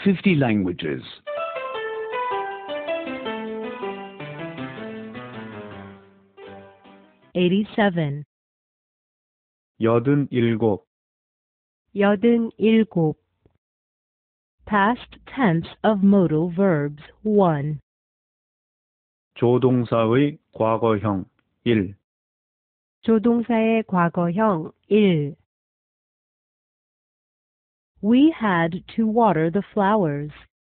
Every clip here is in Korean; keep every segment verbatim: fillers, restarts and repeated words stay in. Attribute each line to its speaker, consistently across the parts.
Speaker 1: fifty languages.
Speaker 2: eighty-seven.
Speaker 3: 여든 일곱,
Speaker 2: 여든 일곱. Past tense of modal verbs one.
Speaker 3: 조동사의 과거형 일,
Speaker 2: 조동사의 과거형 일. We had to water the flowers.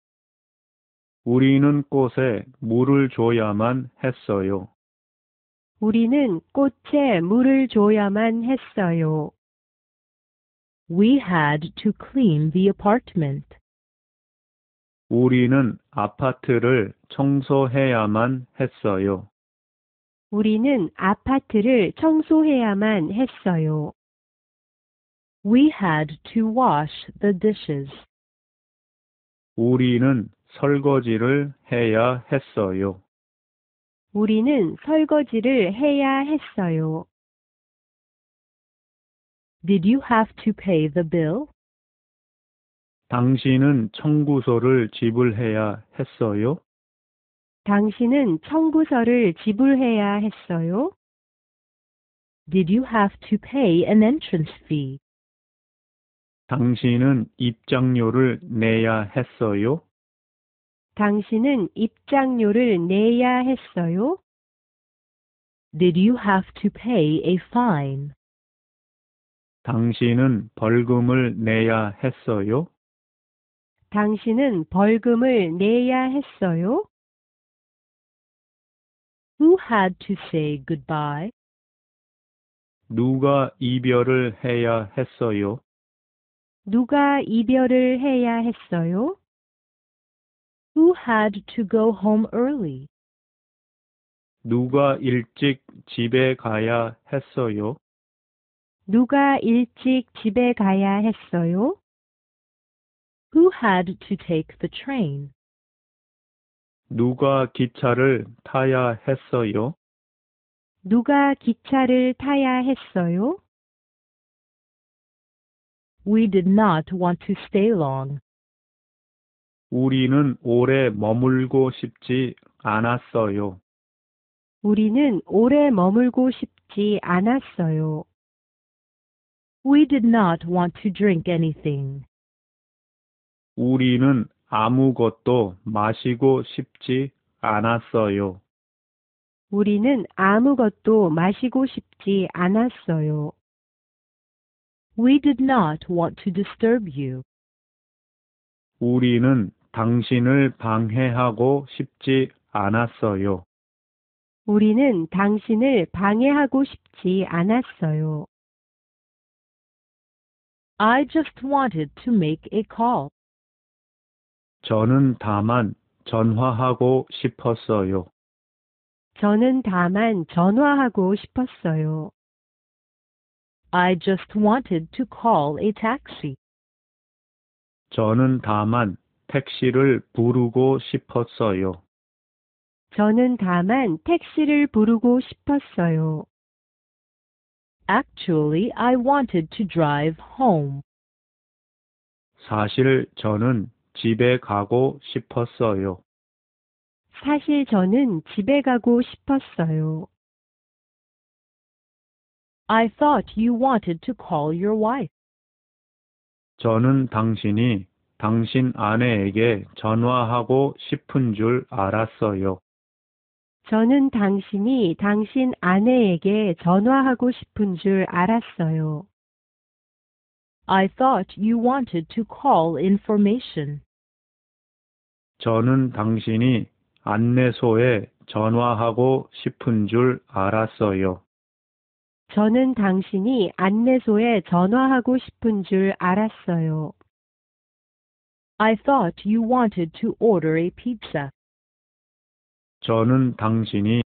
Speaker 3: 우리는 꽃에 물을 줘야만 했어요.
Speaker 2: 우리는 꽃에 물을 줘야만 했어요. We had to clean the apartment.
Speaker 3: 우리는 아파트를 청소해야만 했어요.
Speaker 2: 우리는 아파트를 청소해야만 했어요. We had to wash the dishes.
Speaker 3: 우리는 설거지를 해야 했어요.
Speaker 2: 우리는 설거지를 해야 했어요. Did you have to pay the bill?
Speaker 3: 당신은 청구서를 지불해야 했어요?
Speaker 2: 당신은 청구서를 지불해야 했어요? Did you have to pay an entrance fee?
Speaker 3: 당신은 입장료를 내야 했어요?
Speaker 2: 당신은 입장료를 내야 했어요? Did you have to pay a fine?
Speaker 3: 당신은 벌금을 내야 했어요?
Speaker 2: 당신은 벌금을 내야 했어요? Who had to say goodbye?
Speaker 3: 누가 이별을 해야 했어요?
Speaker 2: 누가 이별을 해야 했어요? Who had to go home early?
Speaker 3: 누가 일찍 집에 가야 했어요?
Speaker 2: 누가 일찍 집에 가야 했어요? Who had to take the train?
Speaker 3: 누가 기차를 타야 했어요?
Speaker 2: 누가 기차를 타야 했어요? We did not want to stay long.
Speaker 3: 우리는 오래 머물고 싶지 않았어요.
Speaker 2: 우리는 오래 머물고 싶지 않았어요. We did not want to drink anything.
Speaker 3: 우리는 아무것도 마시고 싶지 않았어요.
Speaker 2: 우리는 아무것도 마시고 싶지 않았어요. We did not want to disturb you.
Speaker 3: 우리는 당신을 방해하고 싶지 않았어요.
Speaker 2: 우리는 당신을 방해하고 싶지 않았어요. I just wanted to make a call.
Speaker 3: 저는 다만 전화하고 싶었어요.
Speaker 2: 저는 다만 전화하고 싶었어요. I just wanted to call a taxi.
Speaker 3: 저는 다만 택시를 부르고 싶었어요.
Speaker 2: 저는 다만 택시를 부르고 싶었어요. Actually, I wanted to drive home.
Speaker 3: 사실 저는 집에 가고 싶었어요.
Speaker 2: 사실 저는 집에 가고 싶었어요. I thought you wanted to call your wife.
Speaker 3: 저는 당신이 당신 아내에게 전화하고 싶은 줄 알았어요.
Speaker 2: 저는 당신이 당신 아내에게 전화하고 싶은 줄 알았어요. I thought you wanted to call information.
Speaker 3: 저는 당신이 안내소에 전화하고 싶은 줄 알았어요.
Speaker 2: 저는 당신이 안내소에 전화하고 싶은 줄 알았어요. I thought you wanted to order a pizza.
Speaker 3: 저는 당신이